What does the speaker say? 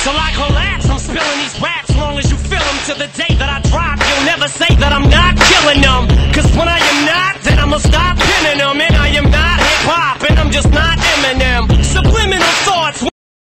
So I collapse, I'm spilling these raps long as you feel them to the day